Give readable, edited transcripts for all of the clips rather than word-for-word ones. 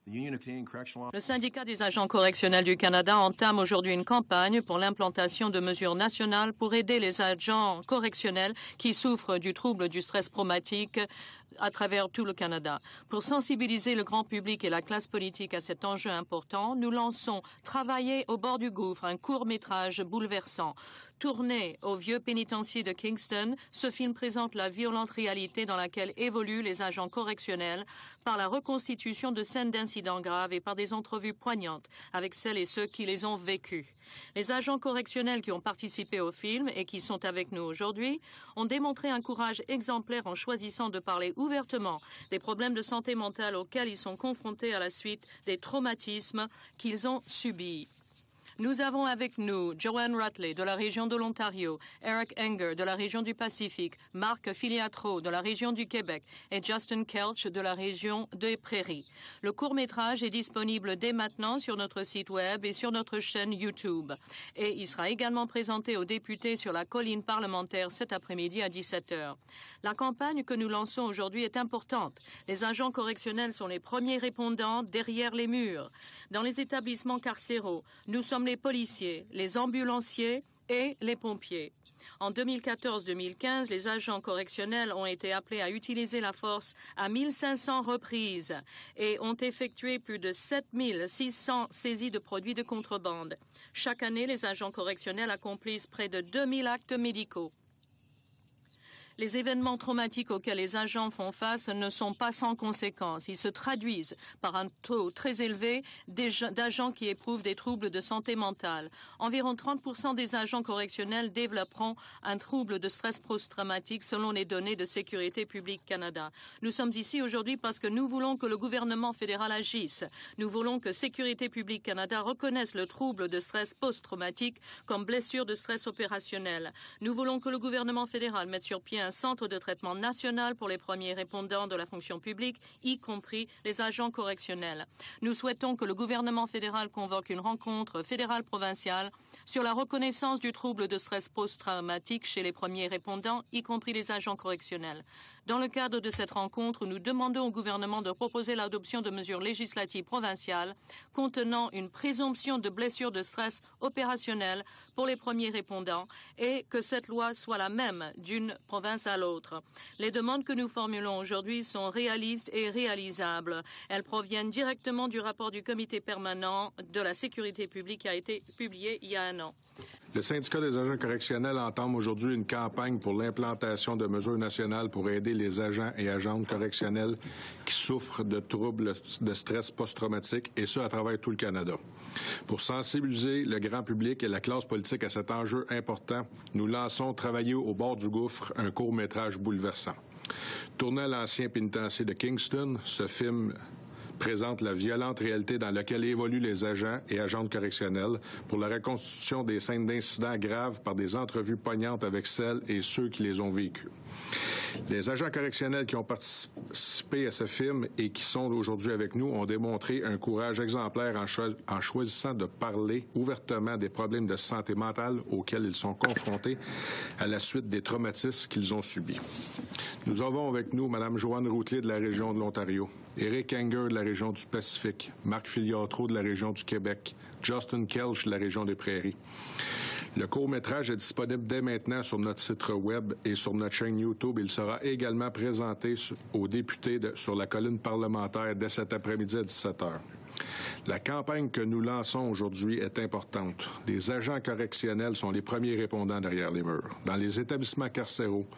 Le syndicat des agents correctionnels du Canada entame aujourd'hui une campagne pour l'implantation de mesures nationales pour aider les agents correctionnels qui souffrent du trouble du stress traumatique à travers tout le Canada. Pour sensibiliser le grand public et la classe politique à cet enjeu important, nous lançons Travailler au bord du gouffre, un court-métrage bouleversant. Tourné au vieux pénitencier de Kingston, ce film présente la violente réalité dans laquelle évoluent les agents correctionnels par la reconstitution de scènes d'incidents graves et par des entrevues poignantes avec celles et ceux qui les ont vécus. Les agents correctionnels qui ont participé au film et qui sont avec nous aujourd'hui ont démontré un courage exemplaire en choisissant de parler ouvertement des problèmes de santé mentale auxquels ils sont confrontés à la suite des traumatismes qu'ils ont subis. Nous avons avec nous Joanne Rutley de la région de l'Ontario, Eric Enger de la région du Pacifique, Marc Filiatro de la région du Québec et Justin Kelch de la région des Prairies. Le court-métrage est disponible dès maintenant sur notre site web et sur notre chaîne YouTube. Et il sera également présenté aux députés sur la colline parlementaire cet après-midi à 17h. La campagne que nous lançons aujourd'hui est importante. Les agents correctionnels sont les premiers répondants derrière les murs. Dans les établissements carcéraux, nous sommes les policiers, les ambulanciers et les pompiers. En 2014-2015, les agents correctionnels ont été appelés à utiliser la force à 1500 reprises et ont effectué plus de 7600 saisies de produits de contrebande. Chaque année, les agents correctionnels accomplissent près de 2000 actes médicaux. Les événements traumatiques auxquels les agents font face ne sont pas sans conséquences. Ils se traduisent par un taux très élevé d'agents qui éprouvent des troubles de santé mentale. Environ 30% des agents correctionnels développeront un trouble de stress post-traumatique selon les données de Sécurité publique Canada. Nous sommes ici aujourd'hui parce que nous voulons que le gouvernement fédéral agisse. Nous voulons que Sécurité publique Canada reconnaisse le trouble de stress post-traumatique comme blessure de stress opérationnel. Nous voulons que le gouvernement fédéral mette sur pied un centre de traitement national pour les premiers répondants de la fonction publique, y compris les agents correctionnels. Nous souhaitons que le gouvernement fédéral convoque une rencontre fédérale-provinciale sur la reconnaissance du trouble de stress post-traumatique chez les premiers répondants, y compris les agents correctionnels. Dans le cadre de cette rencontre, nous demandons au gouvernement de proposer l'adoption de mesures législatives provinciales contenant une présomption de blessure de stress opérationnelle pour les premiers répondants et que cette loi soit la même d'une province à l'autre. Les demandes que nous formulons aujourd'hui sont réalistes et réalisables. Elles proviennent directement du rapport du Comité permanent de la sécurité publique qui a été publié il y a un an. Le syndicat des agents correctionnels entame aujourd'hui une campagne pour l'implantation de mesures nationales pour aider les agents et agentes correctionnels qui souffrent de troubles de stress post-traumatique, et ce, à travers tout le Canada. Pour sensibiliser le grand public et la classe politique à cet enjeu important, nous lançons Travailler au bord du gouffre, un court-métrage bouleversant. Tourné à l'ancien pénitencier de Kingston, ce film présente la violente réalité dans laquelle évoluent les agents et agentes correctionnels pour la reconstitution des scènes d'incidents graves par des entrevues poignantes avec celles et ceux qui les ont vécus. Les agents correctionnels qui ont participé à ce film et qui sont aujourd'hui avec nous ont démontré un courage exemplaire en choisissant de parler ouvertement des problèmes de santé mentale auxquels ils sont confrontés à la suite des traumatismes qu'ils ont subis. Nous avons avec nous Mme Joanne Rutley de la région de l'Ontario, Eric Enger de la région du Pacifique, Marc Filiatro de la région du Québec, Justin Kelch de la région des Prairies. Le court-métrage est disponible dès maintenant sur notre site web et sur notre chaîne YouTube. Il sera également présenté aux députés sur la colline parlementaire dès cet après-midi à 17h. La campagne que nous lançons aujourd'hui est importante. Les agents correctionnels sont les premiers répondants derrière les murs. Dans les établissements carcéraux,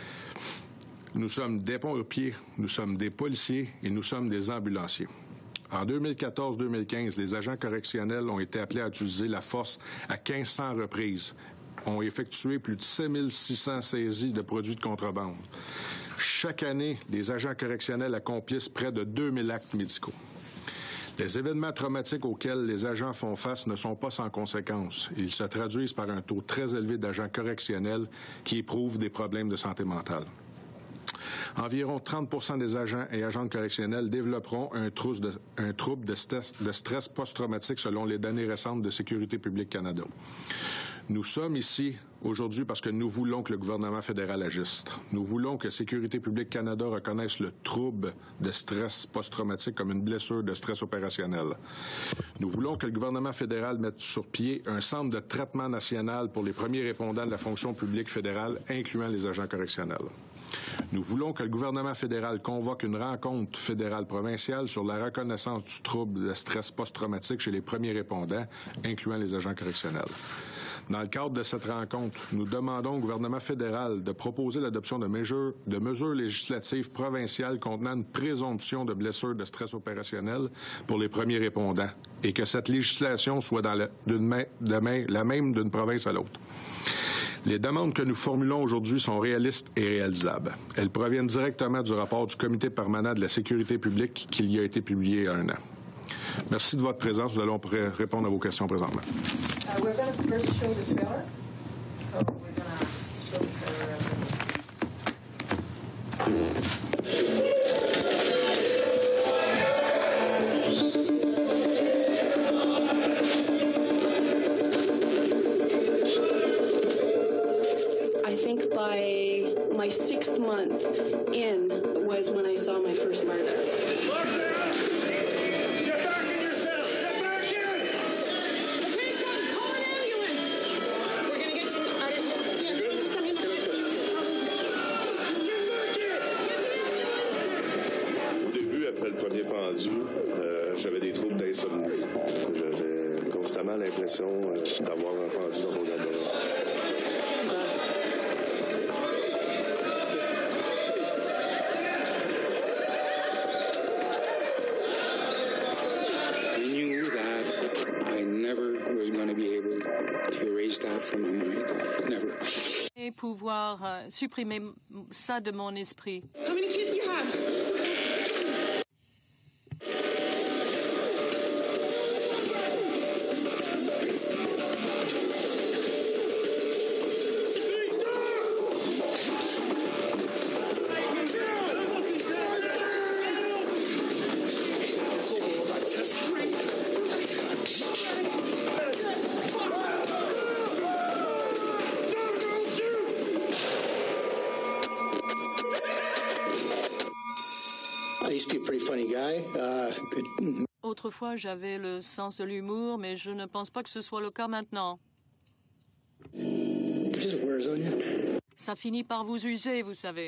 nous sommes des pompiers, nous sommes des policiers et nous sommes des ambulanciers. En 2014-2015, les agents correctionnels ont été appelés à utiliser la force à 1500 reprises, ont effectué plus de 7600 saisies de produits de contrebande. Chaque année, les agents correctionnels accomplissent près de 2000 actes médicaux. Les événements traumatiques auxquels les agents font face ne sont pas sans conséquences. Ils se traduisent par un taux très élevé d'agents correctionnels qui éprouvent des problèmes de santé mentale. Environ 30% des agents et agentes correctionnels développeront un trouble de stress post-traumatique selon les données récentes de Sécurité publique Canada. Nous sommes ici aujourd'hui parce que nous voulons que le gouvernement fédéral agisse. Nous voulons que Sécurité publique Canada reconnaisse le trouble de stress post-traumatique comme une blessure de stress opérationnel. Nous voulons que le gouvernement fédéral mette sur pied un centre de traitement national pour les premiers répondants de la fonction publique fédérale, incluant les agents correctionnels. Nous voulons que le gouvernement fédéral convoque une rencontre fédérale provinciale sur la reconnaissance du trouble de stress post-traumatique chez les premiers répondants, incluant les agents correctionnels. Dans le cadre de cette rencontre, nous demandons au gouvernement fédéral de proposer l'adoption de mesures législatives provinciales contenant une présomption de blessure de stress opérationnel pour les premiers répondants et que cette législation soit la même d'une province à l'autre. Les demandes que nous formulons aujourd'hui sont réalistes et réalisables. Elles proviennent directement du rapport du Comité permanent de la sécurité publique qui y a été publié il y a un an. Merci de votre présence. Nous allons répondre à vos questions présentement. I think by my 6th month in was when I saw my first murder. Après le premier pendu, j'avais des troubles d'insomnie. J'avais constamment l'impression d'avoir un pendu dans mon garde-robe. I knew that I never was going to be able to erase that from my mind. Never. Et pouvoir supprimer ça de mon esprit. How many kids do you have? Autrefois, j'avais le sens de l'humour, mais je ne pense pas que ce soit le cas maintenant. Ça finit par vous user, vous savez.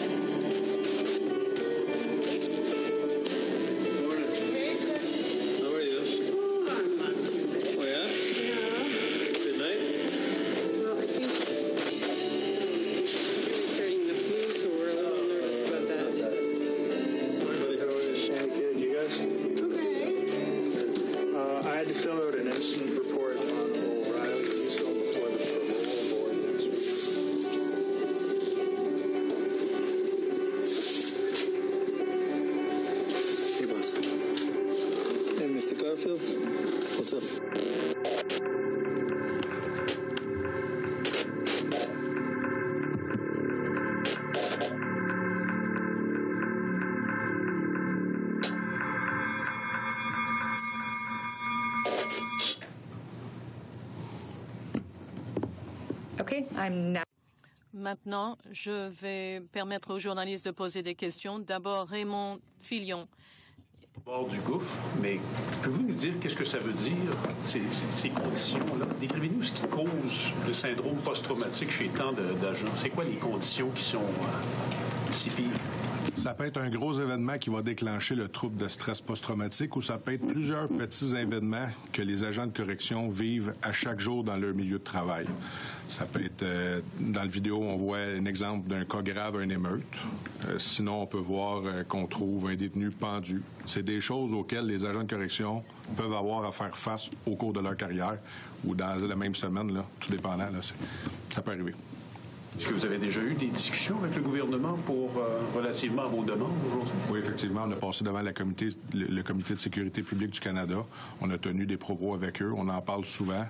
Maintenant, je vais permettre aux journalistes de poser des questions. D'abord, Raymond Filion. Bord du gouffre, mais pouvez-vous nous dire qu'est-ce que ça veut dire, ces conditions-là? Décrivez-nous ce qui cause le syndrome post-traumatique chez tant d'agents. C'est quoi les conditions qui sont si pires? Ça peut être un gros événement qui va déclencher le trouble de stress post-traumatique ou ça peut être plusieurs petits événements que les agents de correction vivent à chaque jour dans leur milieu de travail. Ça peut être, dans la vidéo, on voit un exemple d'un cas grave, une émeute. Sinon, on peut voir qu'on trouve un détenu pendu. C'est des choses auxquelles les agents de correction peuvent avoir à faire face au cours de leur carrière ou dans la même semaine, là, tout dépendant. Là, ça peut arriver. Est-ce que vous avez déjà eu des discussions avec le gouvernement relativement à vos demandes aujourd'hui? Oui, effectivement. On a passé devant le comité de sécurité publique du Canada. On a tenu des propos avec eux. On en parle souvent.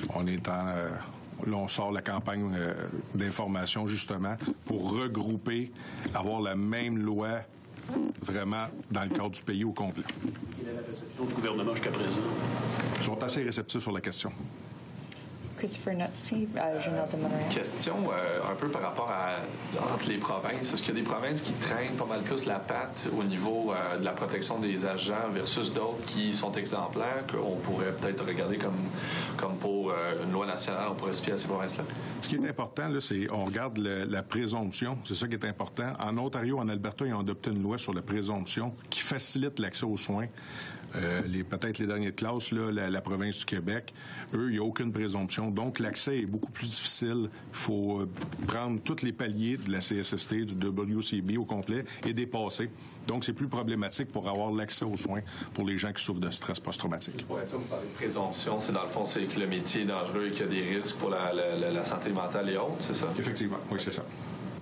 Là, on sort la campagne d'information, justement, pour regrouper, avoir la même loi vraiment dans le cadre du pays au complet. Quelle est la réception du gouvernement jusqu'à présent? Ils sont assez réceptifs sur la question. Christopher Nutsky, Journal de Montréal. Question un peu par rapport entre les provinces. Est-ce qu'il y a des provinces qui traînent pas mal plus la patte au niveau de la protection des agents versus d'autres qui sont exemplaires, qu'on pourrait peut-être regarder comme pour une loi nationale, on pourrait se fier à ces provinces-là? Ce qui est important, là, c'est on regarde la présomption. C'est ça qui est important. En Ontario, en Alberta, ils ont adopté une loi sur la présomption qui facilite l'accès aux soins. Peut-être les dernières classes, là, la province du Québec, eux, il n'y a aucune présomption. Donc, l'accès est beaucoup plus difficile. Il faut prendre tous les paliers de la CSST, du WCB au complet et dépasser. Donc, c'est plus problématique pour avoir l'accès aux soins pour les gens qui souffrent de stress post-traumatique. Pour être sûr, vous parlez de présomption, c'est dans le fond, c'est que le métier est dangereux et qu'il y a des risques pour la santé mentale et autres, c'est ça? Effectivement, oui, c'est ça.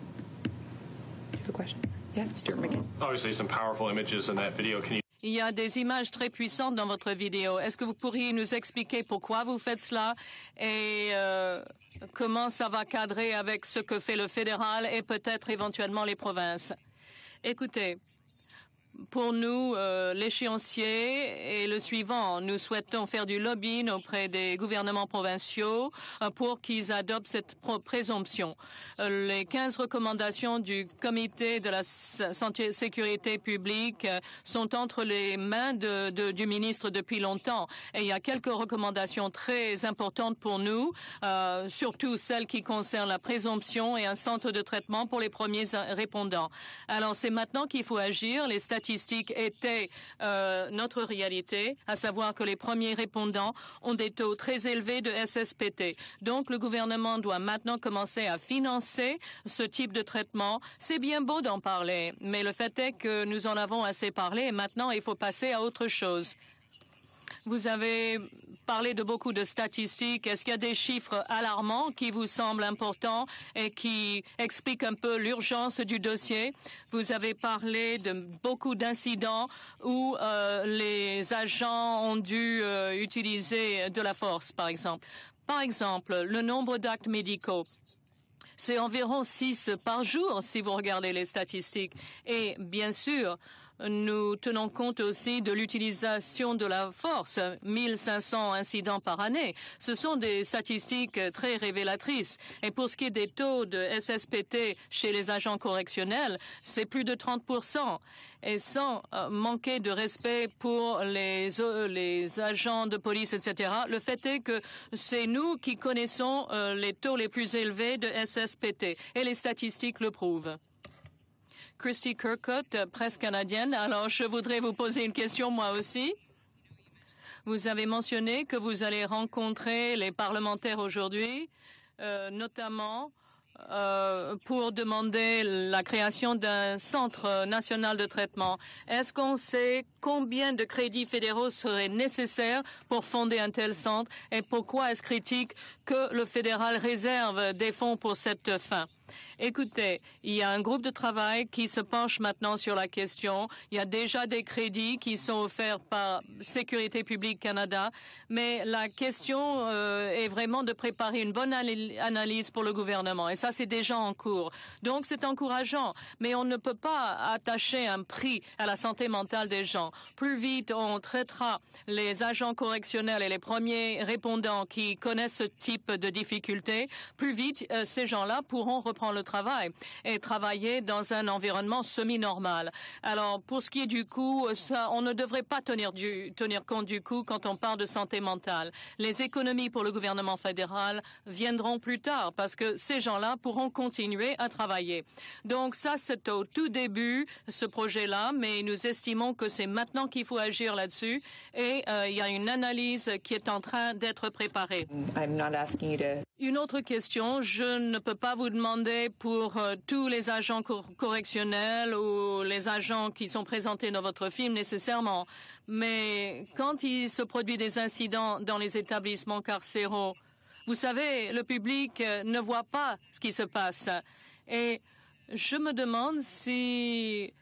You have a question? Yeah, Stuart McGinn. Obviously, some powerful images in that video. Can you... Il y a des images très puissantes dans votre vidéo. Est-ce que vous pourriez nous expliquer pourquoi vous faites cela et comment ça va cadrer avec ce que fait le fédéral et peut-être éventuellement les provinces? Écoutez, pour nous, l'échéancier est le suivant. Nous souhaitons faire du lobbying auprès des gouvernements provinciaux pour qu'ils adoptent cette présomption. Les 15 recommandations du Comité de la santé et sécurité publique sont entre les mains du ministre depuis longtemps. Et il y a quelques recommandations très importantes pour nous, surtout celles qui concernent la présomption et un centre de traitement pour les premiers répondants. Alors, c'est maintenant qu'il faut agir. Les statistiques étaient notre réalité, à savoir que les premiers répondants ont des taux très élevés de SSPT. Donc, le gouvernement doit maintenant commencer à financer ce type de traitement. C'est bien beau d'en parler, mais le fait est que nous en avons assez parlé et maintenant, il faut passer à autre chose. Vous avez parlé de beaucoup de statistiques. Est-ce qu'il y a des chiffres alarmants qui vous semblent importants et qui expliquent un peu l'urgence du dossier? Vous avez parlé de beaucoup d'incidents où les agents ont dû utiliser de la force, par exemple. Par exemple, le nombre d'actes médicaux. C'est environ 6 par jour si vous regardez les statistiques. Et bien sûr, nous tenons compte aussi de l'utilisation de la force, 1500 incidents par année. Ce sont des statistiques très révélatrices. Et pour ce qui est des taux de SSPT chez les agents correctionnels, c'est plus de 30%. Et sans manquer de respect pour les agents de police, etc., le fait est que c'est nous qui connaissons les taux les plus élevés de SSPT. Et les statistiques le prouvent. Christy Kirkcott, presse canadienne. Alors, je voudrais vous poser une question, moi aussi. Vous avez mentionné que vous allez rencontrer les parlementaires aujourd'hui, notamment pour demander la création d'un centre national de traitement. Est-ce qu'on sait combien de crédits fédéraux seraient nécessaires pour fonder un tel centre et pourquoi est-ce critique que le fédéral réserve des fonds pour cette fin? Écoutez, il y a un groupe de travail qui se penche maintenant sur la question. Il y a déjà des crédits qui sont offerts par Sécurité publique Canada, mais la question est vraiment de préparer une bonne analyse pour le gouvernement. Et ça, c'est déjà en cours. Donc, c'est encourageant, mais on ne peut pas attacher un prix à la santé mentale des gens. Plus vite on traitera les agents correctionnels et les premiers répondants qui connaissent ce type de difficultés, plus vite ces gens-là pourront reprendre le travail et travailler dans un environnement semi-normal. Alors, pour ce qui est du coût, ça, on ne devrait pas tenir compte du coût quand on parle de santé mentale. Les économies pour le gouvernement fédéral viendront plus tard parce que ces gens-là pourront continuer à travailler. Donc ça, c'est au tout début, ce projet-là, mais nous estimons que c'est maintenant qu'il faut agir là-dessus et il y a une analyse qui est en train d'être préparée. I'm not asking you to... Une autre question, je ne peux pas vous demander pour tous les agents correctionnels ou les agents qui sont présentés dans votre film nécessairement, mais quand il se produit des incidents dans les établissements carcéraux, vous savez, le public ne voit pas ce qui se passe. Et je me demande si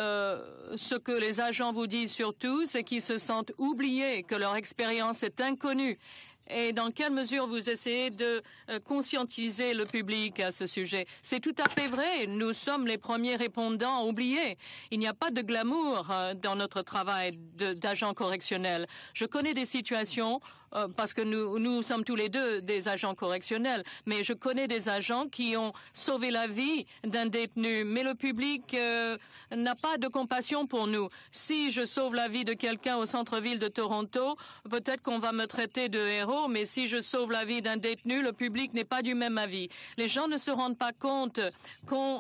ce que les agents vous disent surtout, c'est qu'ils se sentent oubliés, que leur expérience est inconnue. Et dans quelle mesure vous essayez de conscientiser le public à ce sujet? C'est tout à fait vrai. Nous sommes les premiers répondants oubliés. Il n'y a pas de glamour dans notre travail d'agent correctionnel. Je connais des situations parce que nous sommes tous les deux des agents correctionnels, mais je connais des agents qui ont sauvé la vie d'un détenu. Mais le public n'a pas de compassion pour nous. Si je sauve la vie de quelqu'un au centre-ville de Toronto, peut-être qu'on va me traiter de héros, mais si je sauve la vie d'un détenu, le public n'est pas du même avis. Les gens ne se rendent pas compte qu'on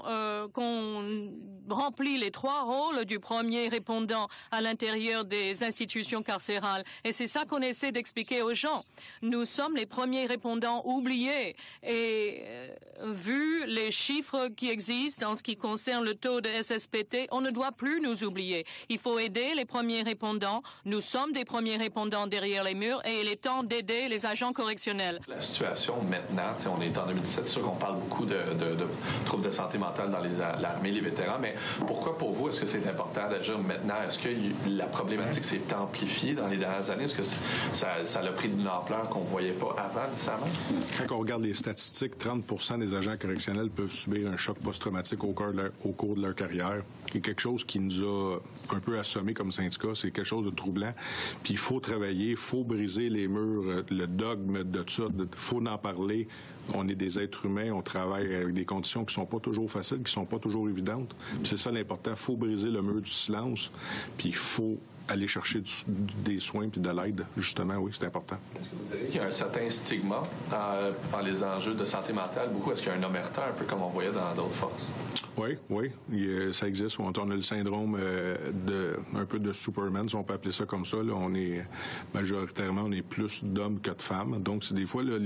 remplit les 3 rôles du premier répondant à l'intérieur des institutions carcérales. Et c'est ça qu'on essaie d'expliquer aux gens. Nous sommes les premiers répondants oubliés. Et vu les chiffres qui existent en ce qui concerne le taux de SSPT, on ne doit plus nous oublier. Il faut aider les premiers répondants. Nous sommes des premiers répondants derrière les murs et il est temps d'aider les agents correctionnels. La situation maintenant, on est en 2017, c'est sûr qu'on parle beaucoup de troubles de santé mentale dans l'armée, les vétérans, mais pourquoi pour vous est-ce que c'est important d'agir maintenant? Est-ce que la problématique s'est amplifiée dans les dernières années? Est-ce que ça a pris d'une ampleur qu'on ne voyait pas avant nécessairement? Quand on regarde les statistiques, 30% des agents correctionnels peuvent subir un choc post-traumatique au cours de leur carrière. C'est quelque chose qui nous a un peu assommés comme syndicat. C'est quelque chose de troublant. Puis il faut travailler, il faut briser les murs, le dogme de ça, il faut en parler. On est des êtres humains, on travaille avec des conditions qui sont pas toujours faciles, qui sont pas toujours évidentes. Puis c'est ça l'important, il faut briser le mur du silence, puis il faut aller chercher des soins puis de l'aide, justement, oui, c'est important. Est-ce que vous diriez qu'il y a un certain stigma dans les enjeux de santé mentale? Beaucoup, est-ce qu'il y a un omerta, un peu comme on voyait dans d'autres forces? Oui, ça existe. On a le syndrome un peu de Superman, si on peut appeler ça comme ça. Là, on est majoritairement, on est plus d'hommes que de femmes. Donc, c'est des fois, là,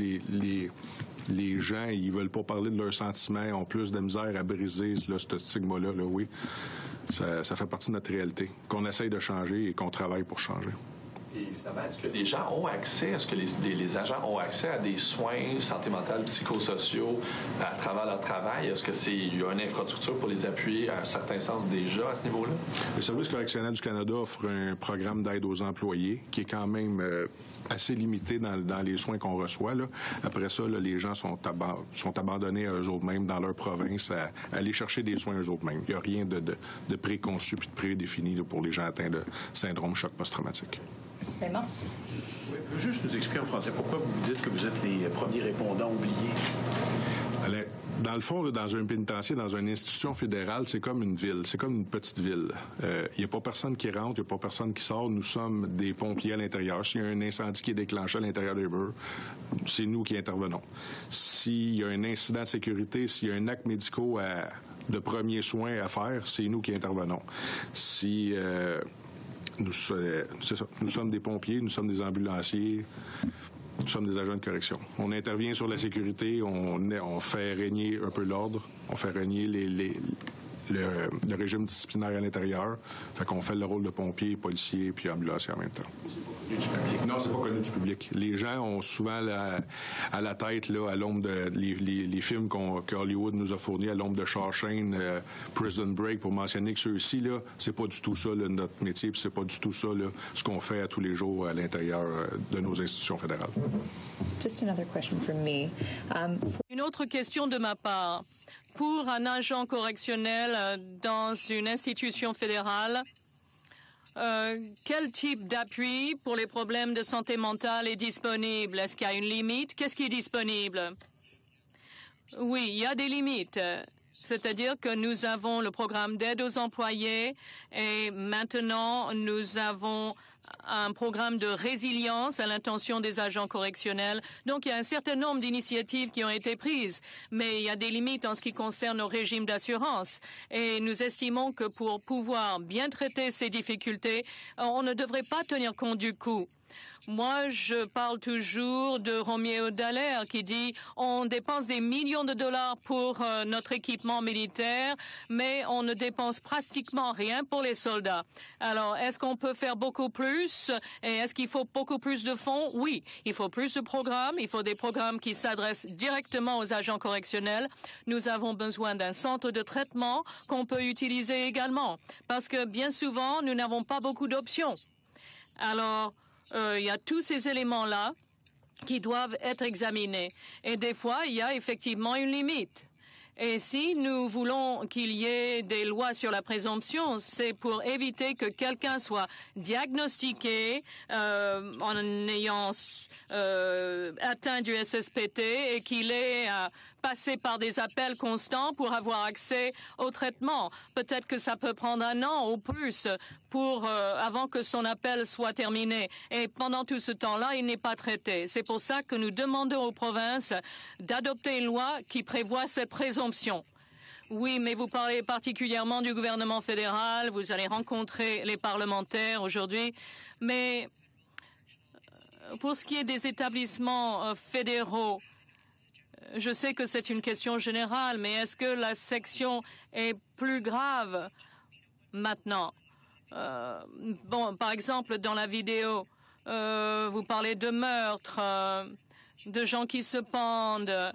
les gens, ils veulent pas parler de leurs sentiments, ont plus de misère à briser là, ce stigma-là, là, oui. Ça fait partie de notre réalité, qu'on essaye de changer et qu'on travaille pour changer. Et évidemment, est-ce que les gens ont accès, est-ce que les agents ont accès à des soins santé mentale, psychosociaux à travers leur travail? Est-ce qu'il y a une infrastructure pour les appuyer à un certain sens déjà à ce niveau-là? Le Service correctionnel du Canada offre un programme d'aide aux employés qui est quand même assez limité dans les soins qu'on reçoit. Là. Après ça, là, les gens sont abandonnés à eux-mêmes dans leur province à aller chercher des soins eux-mêmes. Il n'y a rien de préconçu puis de prédéfini là, pour les gens atteints de syndrome choc post-traumatique. Vraiment? Oui, vous pouvez juste nous expliquer en français pourquoi vous dites que vous êtes les premiers répondants oubliés? Dans le fond, là, dans un pénitencier, dans une institution fédérale, c'est comme une ville, c'est comme une petite ville. Il n'y a pas personne qui rentre, il n'y a pas personne qui sort. Nous sommes des pompiers à l'intérieur. S'il y a un incendie qui est déclenché à l'intérieur des murs, c'est nous qui intervenons. S'il y a un incident de sécurité, s'il y a un acte médical de premiers soins à faire, c'est nous qui intervenons. Si nous sommes des pompiers, nous sommes des ambulanciers, nous sommes des agents de correction. On intervient sur la sécurité, on fait régner un peu l'ordre, on fait régner le régime disciplinaire à l'intérieur. Fait qu'on fait le rôle de pompier, policier puis ambulancier en même temps. C'est pas connu du public? Non, c'est pas connu du public. Les gens ont souvent à la tête, là, à l'ombre de les films qu'Hollywood nous a fournis, à l'ombre de Shawshank, Prison Break, pour mentionner que ceux-ci, là, c'est pas du tout ça, là, notre métier, puis c'est pas du tout ça, là, ce qu'on fait à tous les jours à l'intérieur de nos institutions fédérales. Just another question from me. Une autre question de ma part. Pour un agent correctionnel dans une institution fédérale, quel type d'appui pour les problèmes de santé mentale est disponible? Est-ce qu'il y a une limite? Qu'est-ce qui est disponible? Oui, il y a des limites. C'est-à-dire que nous avons le programme d'aide aux employés et maintenant nous avons un programme de résilience à l'intention des agents correctionnels. Donc, il y a un certain nombre d'initiatives qui ont été prises, mais il y a des limites en ce qui concerne nos régimes d'assurance. Et nous estimons que pour pouvoir bien traiter ces difficultés, on ne devrait pas tenir compte du coût. Moi, je parle toujours de Roméo Dallaire qui dit on dépense des millions de dollars pour notre équipement militaire, mais on ne dépense pratiquement rien pour les soldats. Alors, est-ce qu'on peut faire beaucoup plus et est-ce qu'il faut beaucoup plus de fonds? Oui, il faut plus de programmes. Il faut des programmes qui s'adressent directement aux agents correctionnels. Nous avons besoin d'un centre de traitement qu'on peut utiliser également parce que bien souvent, nous n'avons pas beaucoup d'options. Alors, il y a tous ces éléments-là qui doivent être examinés. Et des fois, il y a effectivement une limite. Et si nous voulons qu'il y ait des lois sur la présomption, c'est pour éviter que quelqu'un soit diagnostiqué en ayant atteint du SSPT et qu'il ait passé par des appels constants pour avoir accès au traitement. Peut-être que ça peut prendre 1 an ou plus avant que son appel soit terminé. Et pendant tout ce temps-là, il n'est pas traité. C'est pour ça que nous demandons aux provinces d'adopter une loi qui prévoit cette présomption. Oui, mais vous parlez particulièrement du gouvernement fédéral, vous allez rencontrer les parlementaires aujourd'hui, mais pour ce qui est des établissements fédéraux, je sais que c'est une question générale, mais est-ce que la section est plus grave maintenant? Par exemple, dans la vidéo, vous parlez de meurtres, de gens qui se pendent.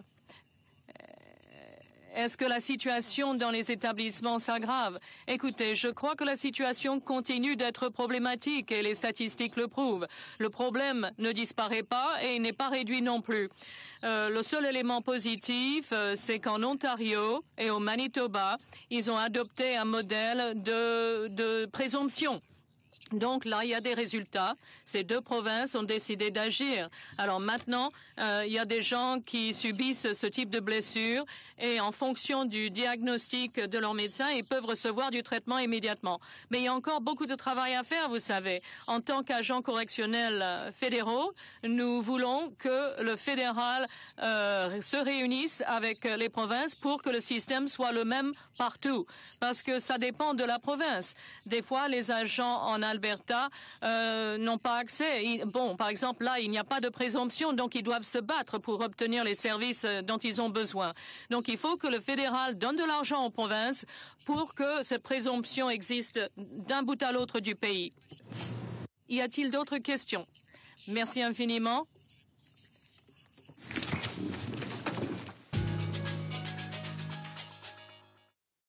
Est-ce que la situation dans les établissements s'aggrave? Écoutez, je crois que la situation continue d'être problématique et les statistiques le prouvent. Le problème ne disparaît pas et il n'est pas réduit non plus. Le seul élément positif, c'est qu'en Ontario et au Manitoba, ils ont adopté un modèle de présomption. Donc là, il y a des résultats. Ces 2 provinces ont décidé d'agir. Alors maintenant, il y a des gens qui subissent ce type de blessures et en fonction du diagnostic de leur médecin, ils peuvent recevoir du traitement immédiatement. Mais il y a encore beaucoup de travail à faire, vous savez. En tant qu'agents correctionnels fédéraux, nous voulons que le fédéral se réunisse avec les provinces pour que le système soit le même partout. Parce que ça dépend de la province. Des fois, les agents en Alberta n'ont pas accès. Par exemple, là, il n'y a pas de présomption, donc ils doivent se battre pour obtenir les services dont ils ont besoin. Donc, il faut que le fédéral donne de l'argent aux provinces pour que cette présomption existe d'un bout à l'autre du pays. Y a-t-il d'autres questions? Merci infiniment.